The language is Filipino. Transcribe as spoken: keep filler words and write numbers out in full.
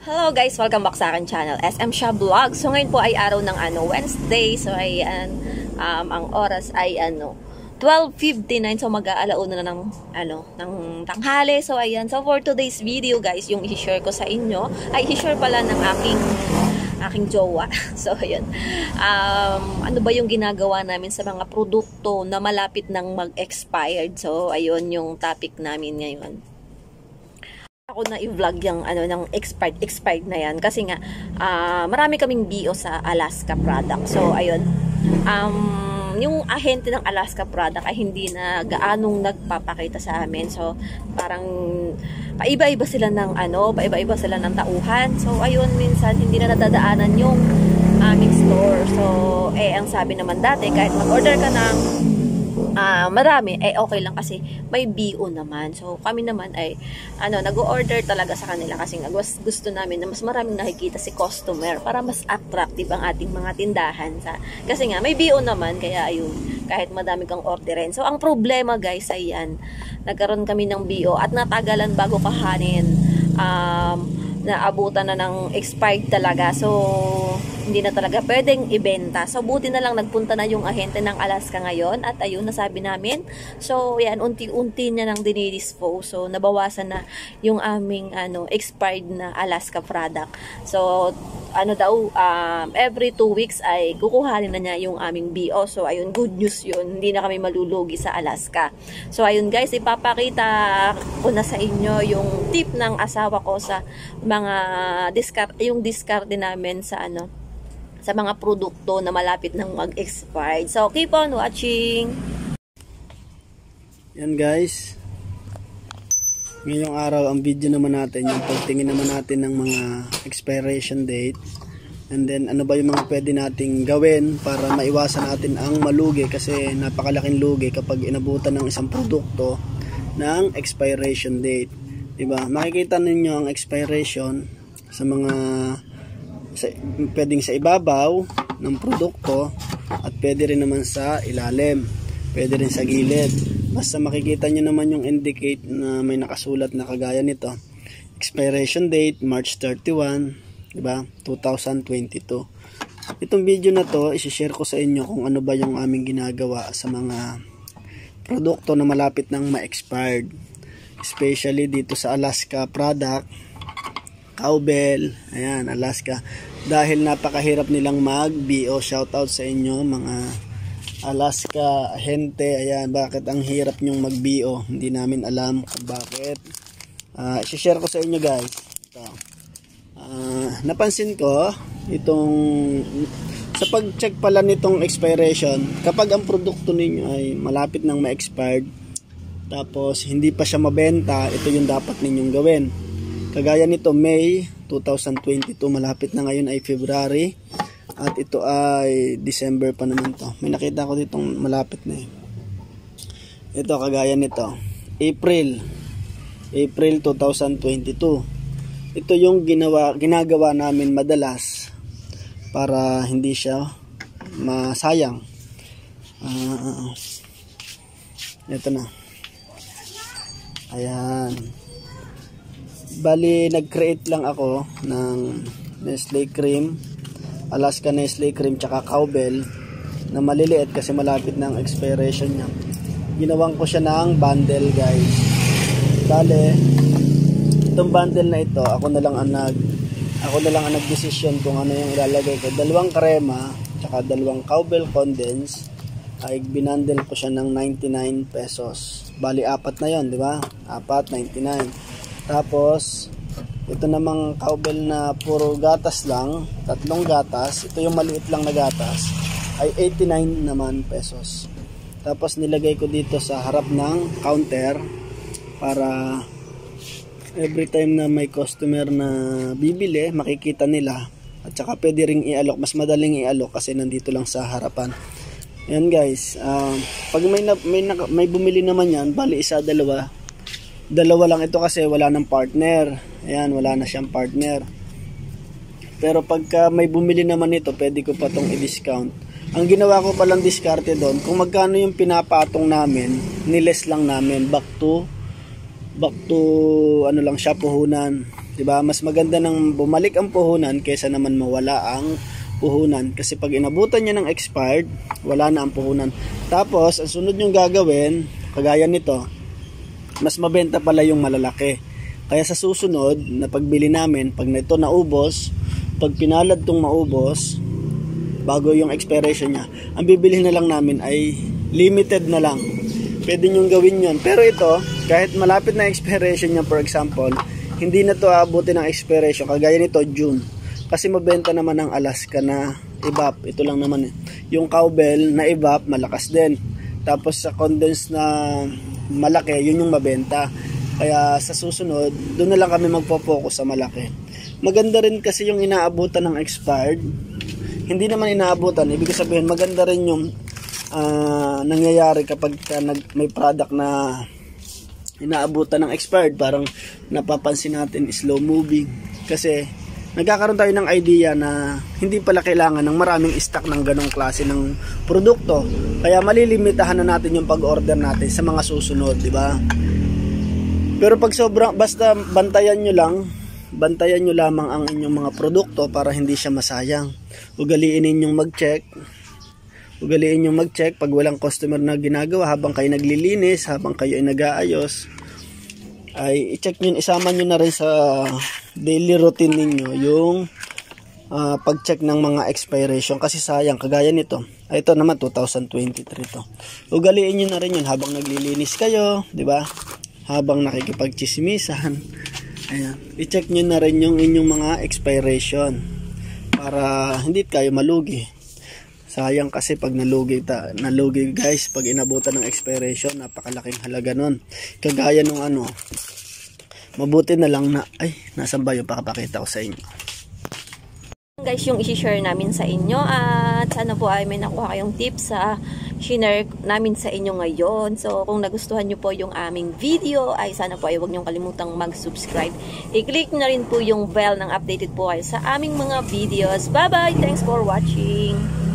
Hello guys, welcome back sa akin channel, S M Shah Vlog. So ngayon po ay araw ng ano, Wednesday. So ayan, um, ang oras ay ano, twelve fifty-nine. So mag-aalauna na ng ano, ng tanghali. So ayan, so for today's video guys, yung i-share ko sa inyo, ay i-share pala ng aking aking jowa. So ayan, um, ano ba yung ginagawa namin sa mga produkto na malapit nang mag-expired. So ayun yung topic namin ngayon. Ako na i-vlog yung ano ng expired expired na yan kasi nga uh, marami kaming B O sa Alaska product. So ayun, um, yung ahente ng Alaska product ay hindi na gaanong nagpapakita sa amin. So parang paiba-iba sila ng ano, paiba-iba sila ng tauhan. So ayun, minsan hindi na nadadaanan yung aming store. So eh ang sabi naman dati, kahit mag-order ka ng Uh, marami, eh okay lang kasi may B O naman. So kami naman ay ano, nag-order talaga sa kanila kasi nga gusto namin na mas maraming nakikita si customer para mas attractive ang ating mga tindahan sa, kasi nga may B O naman, kaya ayun, kahit madami kang orderin. So ang problema guys ay yan, nagkaroon kami ng B O at natagalan bago kahanin, um, naabutan na ng expired talaga. So hindi na talaga pwedeng ibenta. So buti na lang nagpunta na yung ahente ng Alaska ngayon at ayun, nasabi namin. So yan, unti-unti niya nang dinidispose. So nabawasan na yung aming ano, expired na Alaska product. So ano daw, um, every two weeks ay kukuhanin na niya yung aming B O. So ayun, good news yun. Hindi na kami malulugi sa Alaska. So ayun guys, ipapakita ko na sa inyo yung tip ng asawa ko sa mga discard, yung discard din namin sa ano, sa mga produkto na malapit nang mag-expire. So keep on watching. Yan guys, ngayong araw ang video naman natin yung pagtingin naman natin ng mga expiration date, and then ano ba yung mga pwede nating gawin para maiwasan natin ang malugi, kasi napakalaking lugi kapag inabutan ng isang produkto ng expiration date, diba? Makikita ninyo ang expiration sa mga sa, pwedeng sa ibabaw ng produkto at pwede rin naman sa ilalim, pwede rin sa gilid. Basta makikita nyo naman yung indicate na may nakasulat na kagaya nito, expiration date March thirty-first, diba? two thousand twenty-two. Itong video na to, isi-share ko sa inyo kung ano ba yung aming ginagawa sa mga produkto na malapit nang ma-expired, especially dito sa Alaska product, cowbell, ayan, Alaska, dahil napakahirap nilang mag B O. Shout out sa inyo mga Alaska ahente, ayan, bakit ang hirap nyong mag B O, hindi namin alam kung bakit. uh, i-share ko sa inyo guys ito. Uh, napansin ko itong sa pag-check pala nitong expiration, kapag ang produkto ninyo ay malapit nang ma-expired tapos hindi pa siya mabenta, ito yung dapat ninyong gawin. Kagaya nito, May two thousand twenty-two, malapit na, ngayon ay February at ito ay December pa naman to. May nakita ko ditong malapit na eh. Ito kagaya nito, April April two thousand twenty-two. Ito yung ginawa, ginagawa namin madalas para hindi siya masayang. Uh, ito na. Ayan. Bali, nag-create lang ako ng Nestle Cream, Alaska Nestle Cream, tsaka cowbell na maliliit kasi malapit na ang expiration niya. Ginawan ko siya ng bundle guys. Bali, itong bundle na ito, ako na lang ang nag ako na lang ang nag-decision kung ano yung ilalagay ko. Dalawang krema, tsaka dalawang cowbell condense, ay binundle ko siya ng ninety-nine pesos. Bali, apat na yon, di ba? Apat, ninety-nine. Tapos ito namang cowbell na puro gatas lang, tatlong gatas, ito yung maliit lang na gatas, ay eighty-nine naman pesos. Tapos nilagay ko dito sa harap ng counter para every time na may customer na bibili, makikita nila, at saka pwede ring i-alok, mas madaling i-alok kasi nandito lang sa harapan. Ayan guys, uh, pag may, na, may, na, may bumili naman yan, bali isa, dalawa, dalawa lang ito kasi wala ng partner. Ayan, wala na siyang partner. Pero pagka may bumili naman ito, pwede ko pa itong i-discount. Ang ginawa ko palang diskarte doon, kung magkano yung pinapatong namin, niles lang namin back to back to ano lang siya, puhunan. Diba? Mas maganda nang bumalik ang puhunan kaysa naman mawala ang puhunan. Kasi pag inabutan niya ng expired, wala na ang puhunan. Tapos, ang sunod yung gagawin, kagaya nito, mas mabenta pala yung malalaki. Kaya sa susunod, na pagbili namin, pag ito naubos, pag pinalad tong maubos, bago yung expiration niya, ang bibili na lang namin ay limited na lang. Pwede nyong gawin yon. Pero ito, kahit malapit na expiration niya, for example, hindi na to aabutin ng expiration. Kagaya nito, June. Kasi mabenta naman ang Alaska na evap. Ito lang naman eh. Yung cowbell na evap, malakas din. Tapos sa condense na malaki, yun yung mabenta. Kaya sa susunod, doon na lang kami magpo-focus sa malaki. Maganda rin kasi yung inaabutan ng expired. Hindi naman inaabutan. Ibig sabihin, maganda rin yung uh, nangyayari kapag ka nag, may product na inaabutan ng expired. Parang napapansin natin slow moving. Kasi nagkakaroon tayo ng idea na hindi pala kailangan ng maraming stock ng ganong klase ng produkto. Kaya malilimitahan na natin yung pag-order natin sa mga susunod, di ba? Pero pag sobrang, basta bantayan nyo lang, bantayan nyo lamang ang inyong mga produkto para hindi siya masayang. Ugaliin ninyong mag-check. Ugaliin ninyong mag-check pag walang customer na ginagawa habang kayo naglilinis, habang kayo ay nag-aayos. Ay i-check nyo, isama nyo na rin sa daily routine ninyo yung uh, pag-check ng mga expiration. Kasi sayang, kagaya nito. Ay, ito naman, two thousand twenty-three to. Ugaliin nyo na rin yun habang naglilinis kayo, di ba? Habang nakikipag-chismisan. Ayan. I-check nyo na rin yung inyong mga expiration para hindi kayo malugi. Sayang kasi pag nalugi, ta, nalugi guys, pag inabutan ng expiration, napakalaking halaga nun. Kagaya nung ano, mabuti na lang na, ay, nasan ba yung pakapakita ko sa inyo? Guys, yung isi-share namin sa inyo at sana po ay may nakuha kayong tips sa share namin sa inyo ngayon. So, kung nagustuhan nyo po yung aming video, ay sana po ay huwag nyo kalimutang mag-subscribe. I-click na rin po yung bell ng updated po kayo sa aming mga videos. Bye-bye! Thanks for watching!